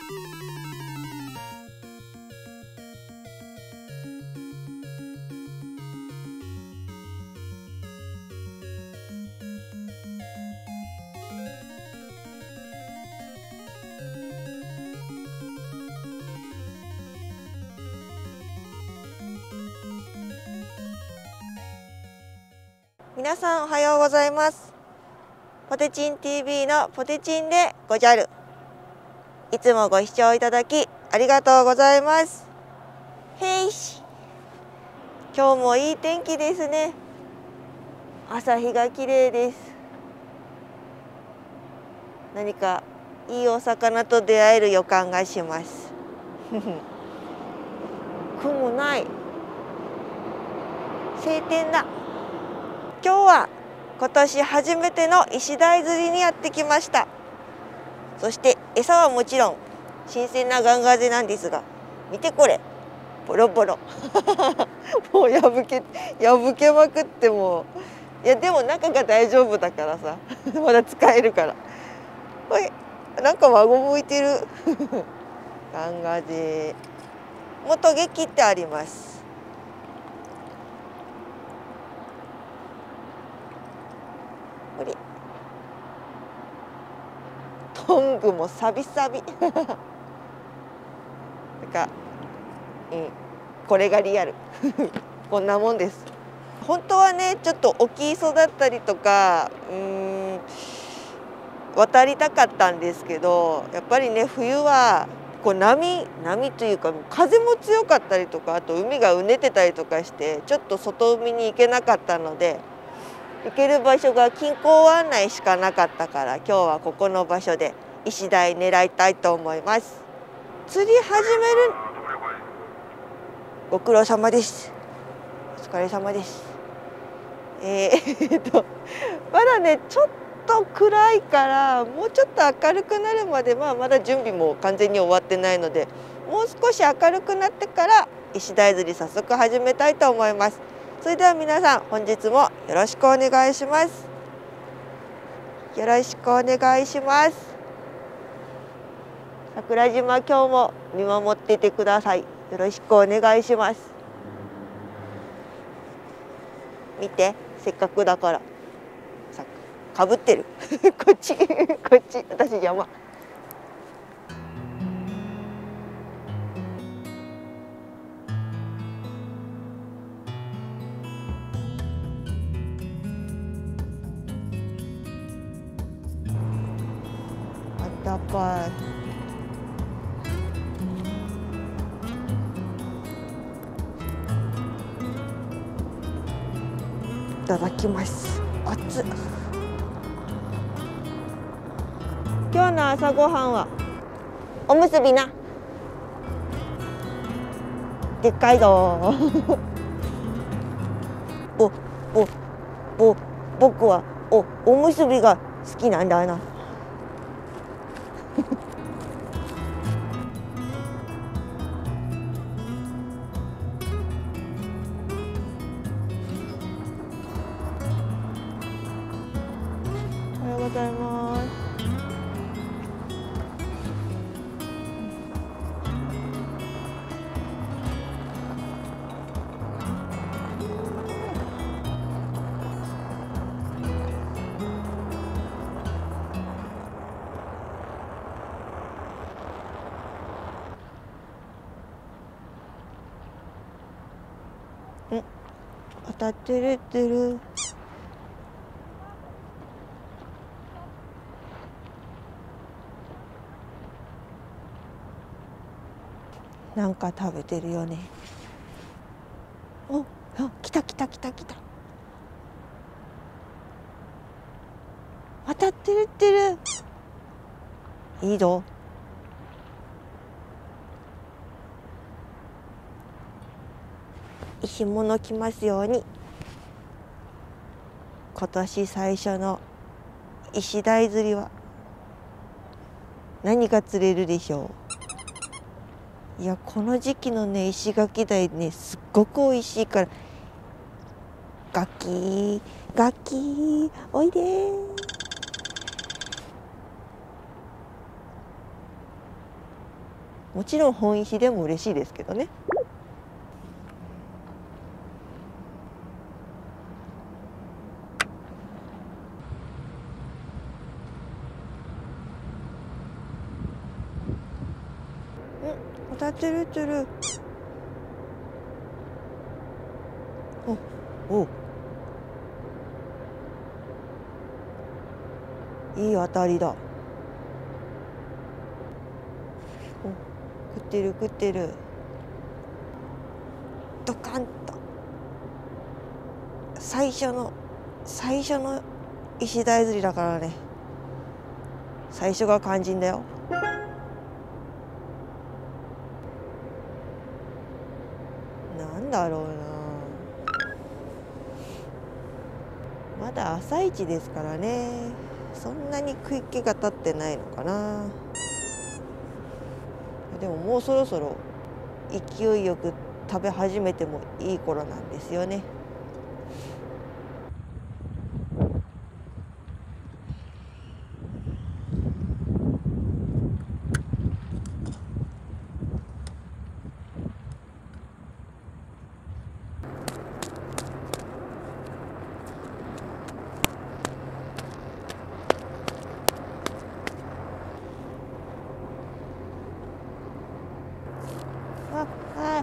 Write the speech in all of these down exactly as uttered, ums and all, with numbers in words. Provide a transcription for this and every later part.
皆さんおはようございます。ポテチン ティーブイ のポテチンでごじゃる。いつもご視聴いただきありがとうございます。へいし、今日もいい天気ですね。朝日が綺麗です。何かいいお魚と出会える予感がします。雲ない。晴天だ。今日は今年初めての石鯛釣りにやってきました。そして餌はもちろん新鮮なガンガゼなんですが、見てこれ、ボロボロ。もう破け破けまくってもう、いやでも中が大丈夫だからさ、まだ使えるから。これなんか輪ゴム浮いてる。ガンガゼ。もトゲ切ってあります。これトングもサビサビ。なんか、うん、これがリアル。こんなもんです。本当はね、ちょっと沖磯だったりとか、うーん、渡りたかったんですけど、やっぱりね、冬はこう波波というか風も強かったりとか、あと海がうねってたりとかして、ちょっと外海に行けなかったので、行ける場所が近郊湾内しかなかったから、今日はここの場所で石鯛狙いたいと思います。釣り始める。ご苦労様です。お疲れ様です。えー、っとまだねちょっと暗いから、もうちょっと明るくなるまで、まあまだ準備も完全に終わってないので、もう少し明るくなってから石鯛釣り早速始めたいと思います。それでは皆さん、本日もよろしくお願いします。よろしくお願いします。桜島、今日も見守っててください。よろしくお願いします。見て、せっかくだからさ、かぶってる。こっちこっち、私邪魔。あったかい。いただきます。熱っ。今日の朝ごはんはおむすびな。でっかいぞ。おおお、僕はおおむすびが好きなんだな。おはようございます。ん、当たってるってる。なんか食べてるよね。お、あ、来た来た来た来た。当たってるってる。いいぞ。石物来ますように。今年最初の石鯛釣りは何が釣れるでしょう。いや、この時期のね、石垣鯛ね、すっごく美味しいから。ガッキーガッキーおいでー。 もちろん本石でも嬉しいですけどね。うん、当たってるってる。おお、いい当たりだ。食ってる食ってる。ドカンと最初の最初の石鯛釣りだからね。最初が肝心だよ。なんだろうな、まだ朝一ですからね。そんなに食い気が立ってないのかな。でももうそろそろ勢いよく食べ始めてもいい頃なんですよね。ああ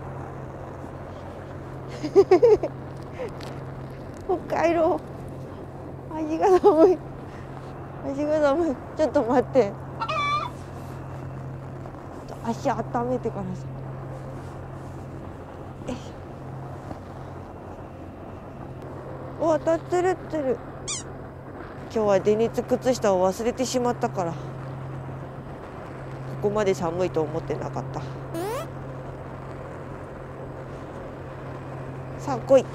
北海道、味が寒い、味が寒い。ちょっと待って、足温めてからさ。お、当たってるってる。今日は電熱靴下を忘れてしまったから、ここまで寒いと思ってなかった。さあ来い。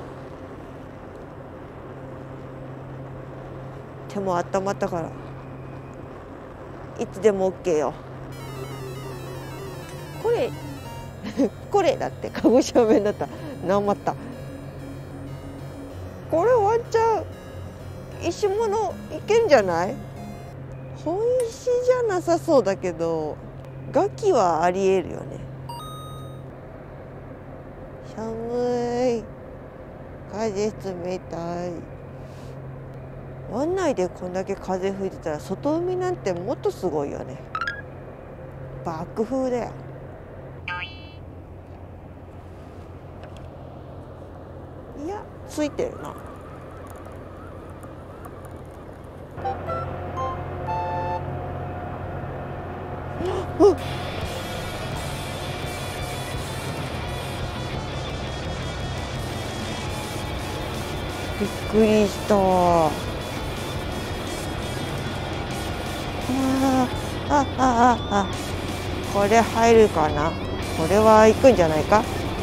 手も温まったからいつでも OK よ。これこれだって鹿児島弁だった。なまった。これワンチャン石物いけんじゃない？本石じゃなさそうだけどガキはありえるよね。寒い、風冷たい。湾内でこんだけ風吹いてたら外海なんてもっとすごいよね。爆風だよ。いやついてるな。うっ、びっくりした。あああああ、これ入るかな。これは行くんじゃないか。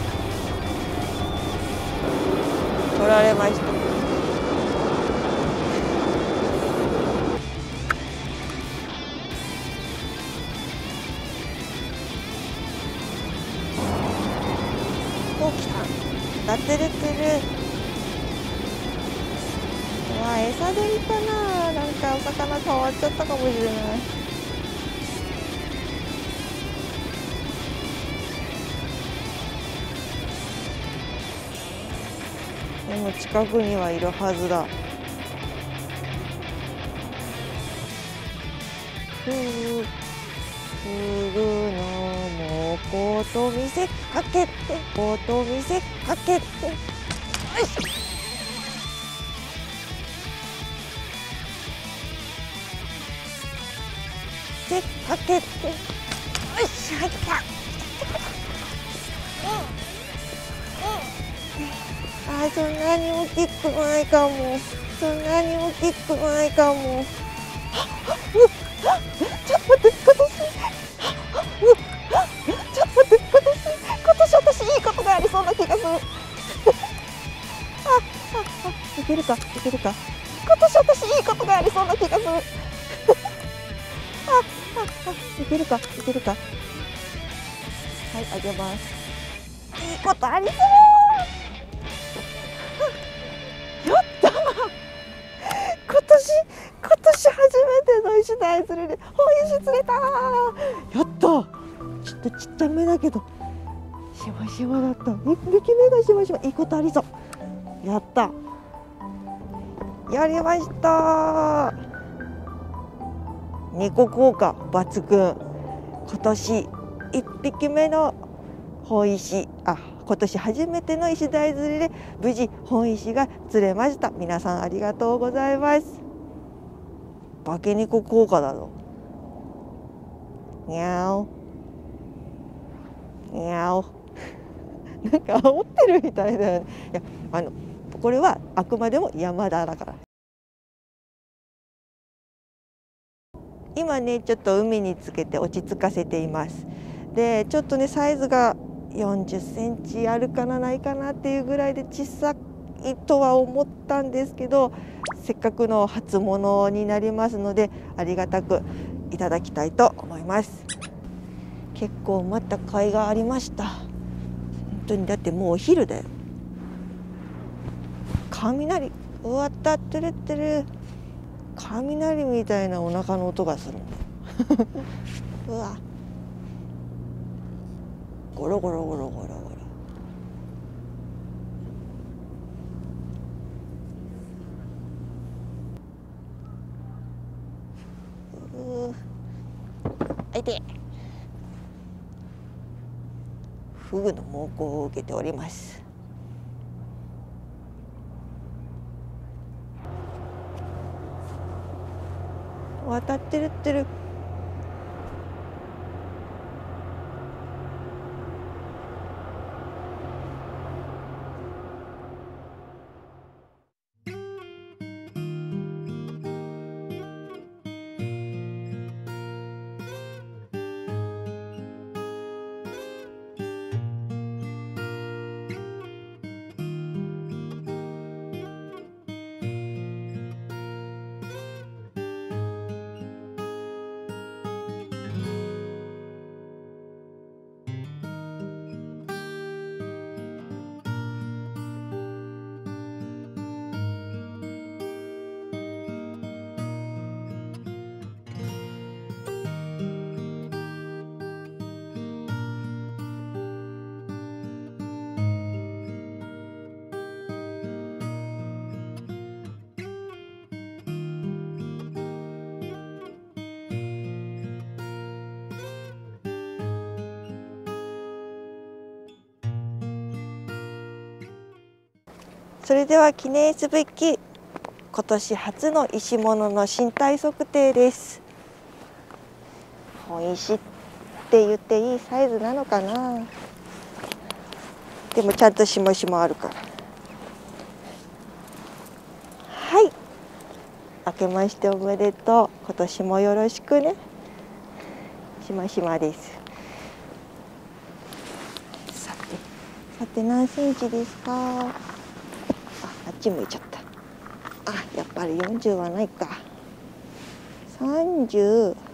取られました。お、来た。当たってるってる。うわ、餌でいいかな。なんかお魚変わっちゃったかもしれない。でも近くにはいるはずだ。ふうふぐのもこと見せかけて、こと見せかけて、よし。せかけて、よし、入った。あ、そんなに大きくないかも。そんなに大きくないかも。ちょっと待って、今年。ちょっと待って、今年、今年私いいことがありそうな気がする。あ、あ、あ、いけるか、いけるか。今年私いいことがありそうな気がする。あ、あ、あ、いけるか、いけるか。はい、あげます。いいことありそう。やったー。今年今年初めての石鯛釣りで本石釣れたー。やったー。 とちっちゃめだけどしましまだった。いっぴきめがしましま、いいことありそう。やった、やりました。猫効果抜群。今年いっぴきめの本石、あ、今年初めての石鯛釣りで無事本石が釣れました。皆さんありがとうございます。化け猫効果だぞ。にゃおにゃおなんか煽ってるみたいだよね。いや、あのこれはあくまでも山田だから。今ねちょっと海につけて落ち着かせています。でちょっとねサイズがよんじゅっセンチあるかなないかなっていうぐらいで小さいとは思ったんですけど、せっかくの初物になりますのでありがたくいただきたいと思います。結構また貝がありました。本当にだってもうお昼だよ。雷、うわったってるってる。雷みたいなお腹の音がするうわ、ゴロゴロゴロゴロゴロ。うー、あいて。フグの猛攻を受けております。渡ってるってる。それでは記念すべき今年初の石物の身体測定です。本石って言っていいサイズなのかな。でもちゃんとしもしもあるから。はい、明けましておめでとう。今年もよろしくね。しましまです。さてさて何センチですか。あっち向いちゃった。あ、やっぱりよんじゅうはないか。さんじゅう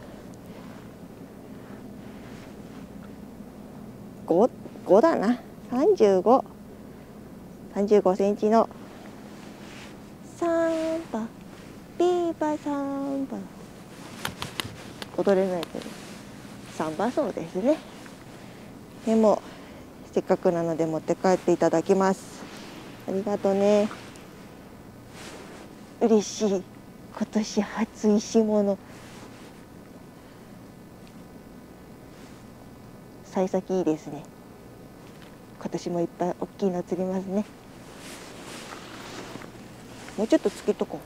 ご、ごだな。さんじゅうご、さんじゅうごセンチのサンバ、ビーバサンバ。踊れないけど、サンバそうですね。でもせっかくなので持って帰っていただきます。ありがとうね。嬉しい。今年初石物。幸先いいですね。今年もいっぱい大きいの釣りますね。もうちょっとつけとこ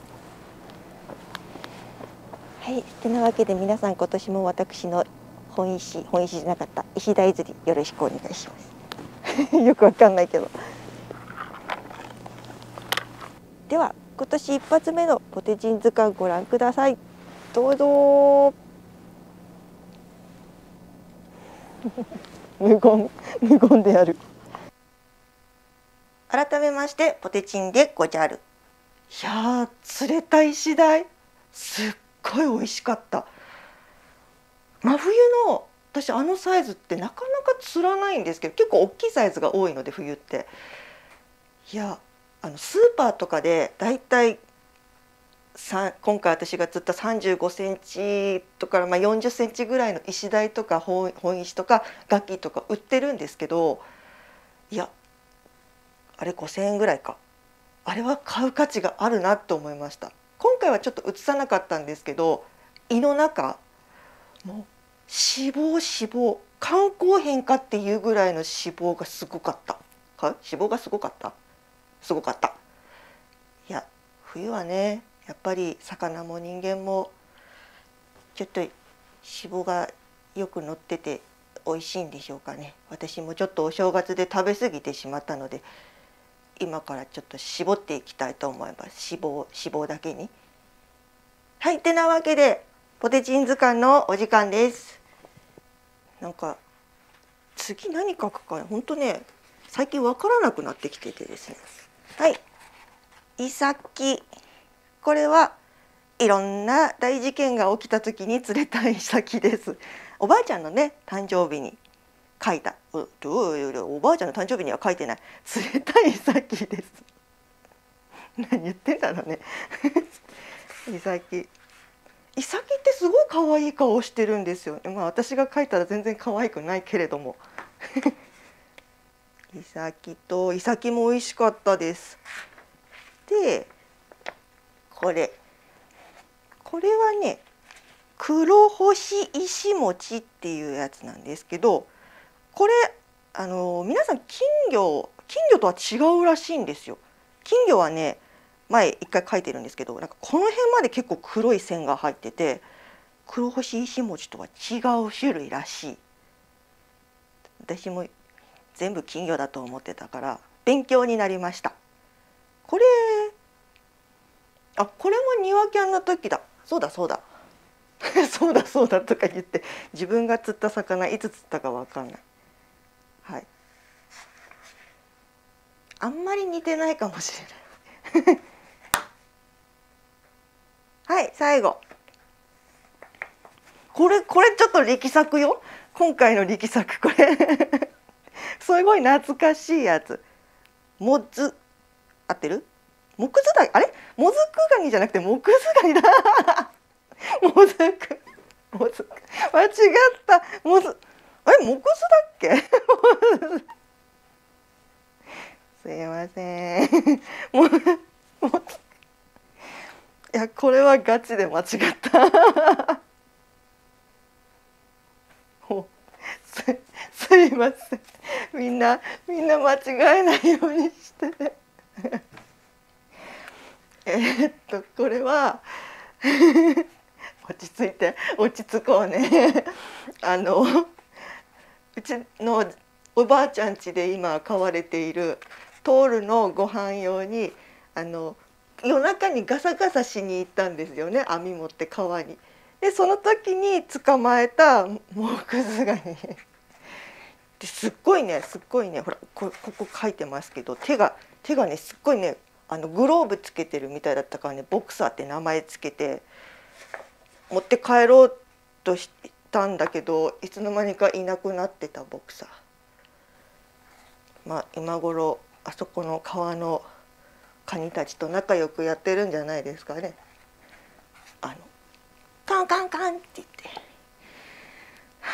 う。はい、てなわけで皆さん今年も私の本石、本石じゃなかった石鯛釣りよろしくお願いしますよくわかんないけど。では今年一発目のポテチン図鑑ご覧ください。どうぞ無言無言である。改めましてポテチンでごじゃる。いやー、釣れた石鯛すっごい美味しかった。真冬の私あのサイズってなかなか釣らないんですけど、結構大きいサイズが多いので冬って。いや、あのスーパーとかでだいたいさ今回私が釣ったさんじゅうごセンチとか、まあ、よんじゅっセンチぐらいの石鯛とか本石とかガキとか売ってるんですけど、いやあれごせんえんぐらいか、あれは買う価値があるなと思いました。今回はちょっと映さなかったんですけど、胃の中もう脂肪脂肪肝硬変かっていうぐらいの脂肪がすごかった。か脂肪がすごかったすごかった。いや冬はねやっぱり魚も人間もちょっと脂肪がよく乗ってて美味しいんでしょうかね。私もちょっとお正月で食べ過ぎてしまったので、今からちょっと絞っていきたいと思います。脂肪脂肪だけに。はい、てなわけでポテチン図鑑のお時間です。なんか次何書くか本当ね最近わからなくなってきててですね。はい、イサキ、これはいろんな大事件が起きた時に釣れたイサキです。おばあちゃんのね誕生日に書いた、おおばあちゃんの誕生日には書いてない、釣れたイサキです。何言ってんだろうね。イサキイサキってすごい可愛い顔してるんですよ。まあ私が描いたら全然可愛くないけれども。イサキとイサキも美味しかったです。で、これこれはね黒星石餅っていうやつなんですけど、これあの皆さん金魚金魚とは違うらしいんですよ。金魚はね前一回書いてるんですけど、なんかこの辺まで結構黒い線が入ってて、黒星石餅とは違う種類らしい。私も全部金魚だと思ってたから勉強になりました。これあこれも庭キャンの時だ。そうだそうだそうだそうだとか言って自分が釣った魚いつ釣ったかわかんない。はい。あんまり似てないかもしれない。はい、最後。これこれちょっと力作よ。今回の力作これすごい懐かしいやつ。モズ合ってる？モクズダイ、あれ？モズクガニじゃなくてモクズガニだ。モズクモズク間違った。モズあれモクズだっけ？すいません。もうもういやこれはガチで間違った。す, すいません。みんなみんな間違えないようにしてね。えっとこれは落ち着いて落ち着こうね。あのうちのおばあちゃん家で今飼われているトールのご飯用にあの夜中にガサガサしに行ったんですよね、網持って川に。でその時に捕まえたモクズガニですっごいねすっごいねほら こ, ここ書いてますけど手が手がねすっごいねあのグローブつけてるみたいだったからねボクサーって名前つけて持って帰ろうとしたんだけどいつの間にかいなくなってたボクサー。まあ今頃あそこの川のカニたちと仲良くやってるんじゃないですかね。あのカンカンカンって言って、は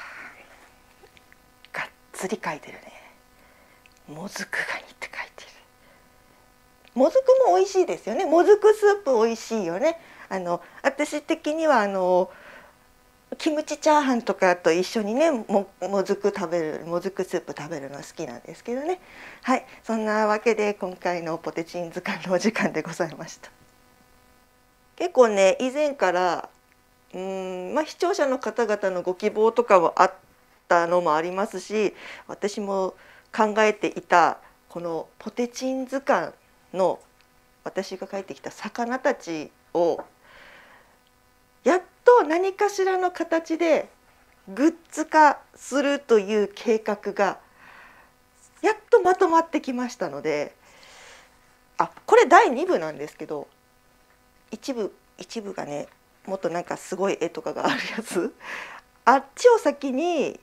あ、がっつり書いてるね。もずくガニって書いてる。もずくも美味しいですよね。もずくスープ美味しいよね。あの私的にはあのキムチチャーハンとかと一緒にね も, もずく食べるもずくスープ食べるの好きなんですけどね。はい、そんなわけで今回のポテチン図鑑のお時間でございました。結構ね以前からうーん、まあ、視聴者の方々のご希望とかはあったのもありますし、私も考えていたこのポテチン図鑑の私が描いてきた魚たちをやっと何かしらの形でグッズ化するという計画がやっとまとまってきましたので、あこれだいにぶなんですけど一部一部がねもっとなんかすごい絵とかがあるやつあっちを先に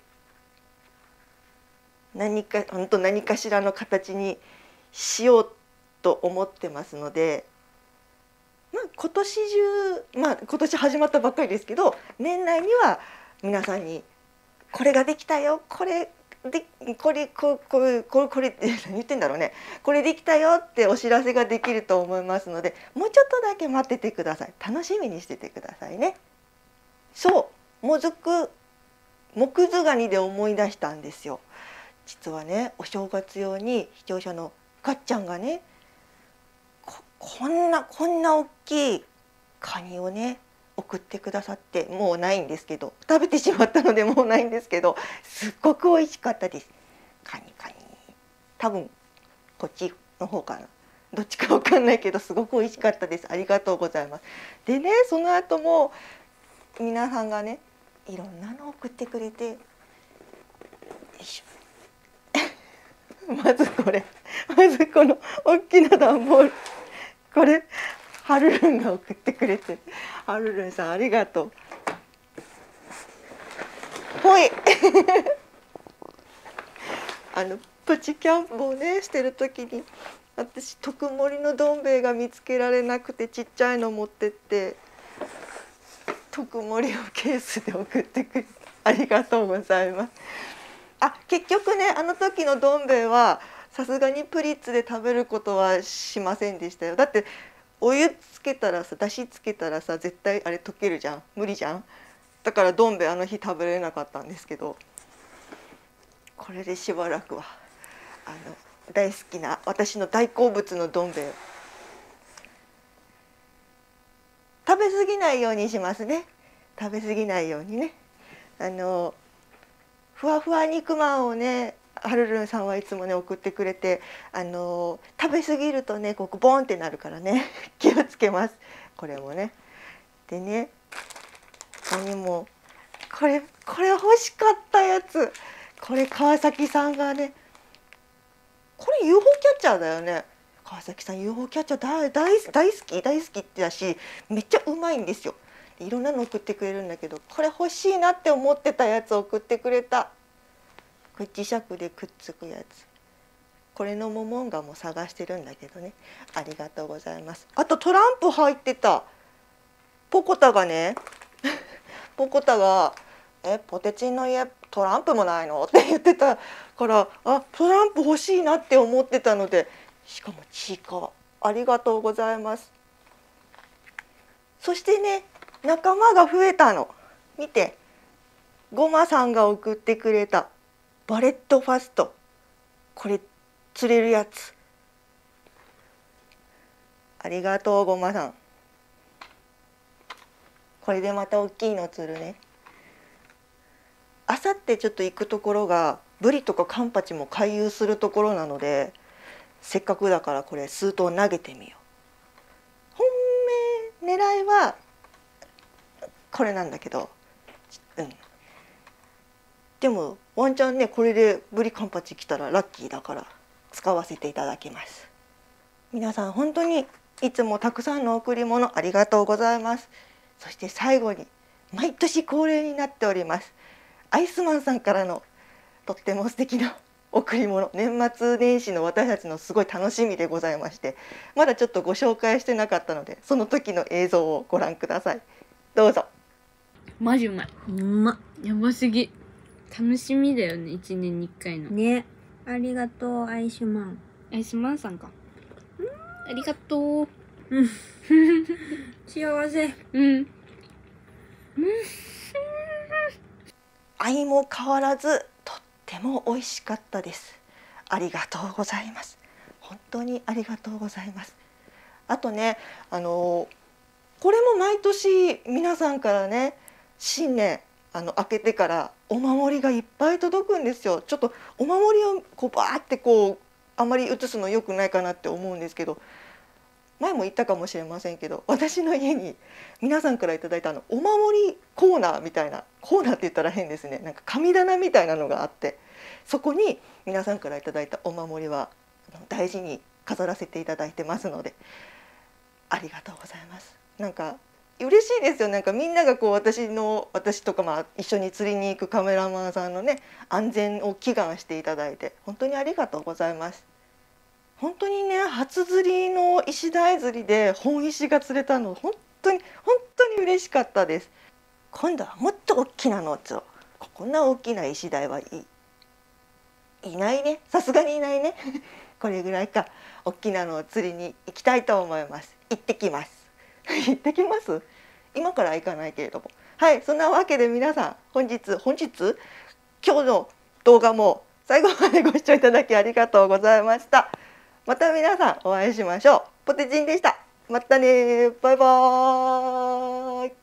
何か本当何かしらの形にしようと思ってますので、 まあ、今年中、まあ、今年始まったばっかりですけど、年内には皆さんにこれができたよ、これでこれここれこれこれって何言ってんだろうね、これできたよってお知らせができると思いますので、もうちょっとだけ待っててください。楽しみにしててくださいね。そう、もずく木図ガニで思い出したんですよ。実はね、お正月用に視聴者のかっちゃんがね、ここんなこんな大きいカニをね送ってくださって、もうないんですけど、食べてしまったのでもうないんですけど、すっごく美味しかったです。カニカニ、多分こっちの方かな、どっちかわかんないけど、すごく美味しかったです。ありがとうございます。でね、その後も皆さんがね、いろんなの送ってくれて、よいしょまずこれ、まずこの大きな段ボール、これはるるんが送ってくれて、はるるんさんありがとう。ほいあのプチキャンプをねしてる時に、私特盛りのどん兵衛が見つけられなくて、ちっちゃいの持ってって特盛りをケースで送ってくれてありがとうございます。あ、結局ね、あの時のどん兵衛はさすがにプリッツで食べることはしませんでしたよ。だってお湯つけたらさ、だしつけたらさ、絶対あれ溶けるじゃん、無理じゃん。だからどん兵衛あの日食べれなかったんですけど、これでしばらくはあの大好きな私の大好物のどん兵衛食べ過ぎないようにしますね。食べ過ぎないようにね。あのふわふわ肉まんをね、はるるんさんはいつもね送ってくれて、あの食べ過ぎるとね、ここボンってなるからね気をつけます。これもね。でね、ここにもこれこれ欲しかったやつ、これ川崎さんがね、これ ユーフォー キャッチャーだよね。川崎さん ユーフォー キャッチャー大大大好き大好きってだし、めっちゃうまいんですよ。いろんなの送ってくれるんだけど、これ欲しいなって思ってたやつを送ってくれた。これ磁石でくっつくやつ。これのモモンガも探してるんだけどね。ありがとうございます。あとトランプ入ってた。ポコタがねポコタが「えポテチンの家トランプもないの?」って言ってたから、あ、トランプ欲しいなって思ってたので、しかもちいかわ、ありがとうございます。そしてね、仲間が増えたの見て、ごまさんが送ってくれたバレットファスト、これ釣れるやつ、ありがとうごまさん。これでまた大きいの釣るね。あさってちょっと行くところがブリとかカンパチも回遊するところなので、せっかくだからこれ数頭投げてみよう。本命狙いはこれなんだけど、うん、でもワンチャンね、これでブリカンパチ来たらラッキーだから使わせていただきます。皆さん本当にいつもたくさんの贈り物ありがとうございます。そして最後に毎年恒例になっております、アイスマンさんからのとっても素敵な贈り物、年末年始の私たちのすごい楽しみでございまして、まだちょっとご紹介してなかったので、その時の映像をご覧ください。どうぞ。 マジうまい。うまっ。やばすぎ。楽しみだよね、一年に一回の。 ね、ありがとうアイシュマン。 アイスマンさんか。ありがとう。 うん。幸せ。 うん。うん。 相も変わらずとっても美味しかったです。ありがとうございます。本当にありがとうございます。あとね、あのこれも毎年皆さんからね、新年あの明けてからお守りがいっぱい届くんですよ。ちょっとお守りをこうバーってこうあまり写すの良くないかなって思うんですけど、前も言ったかもしれませんけど、私の家に皆さんからいただいたあのお守りコーナーみたいな、コーナーって言ったら変ですね、なんか神棚みたいなのがあって、そこに皆さんからいただいたお守りは大事に飾らせていただいてますので、ありがとうございます。なんか嬉しいですよ。なんかみんながこう私の私とかまあ一緒に釣りに行くカメラマンさんのね、安全を祈願していただいて本当にありがとうございます。 本当にね、初釣りのイシダイ釣りで本石が釣れたの、本当に本当に嬉しかったです。今度はもっと大きなのを釣ろう。こんな大きなイシダイはいいないね、さすがにいないねこれぐらいか、大きなのを釣りに行きたいと思います。行ってきます行ってきます。今から行かないけれども、はい、そんなわけで皆さん、本日本日今日の動画も最後までご視聴いただきありがとうございました。また皆さんお会いしましょう。ポテチンでした。またね、バイバーイ。